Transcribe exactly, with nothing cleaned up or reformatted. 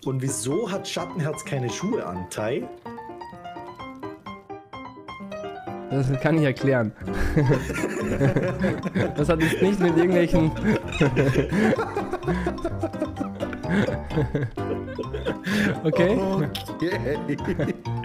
Und wieso hat Schattenherz keine Schuhe an, Tai? Das kann ich erklären. Das hat jetzt nicht mit irgendwelchen... Okay. Okay.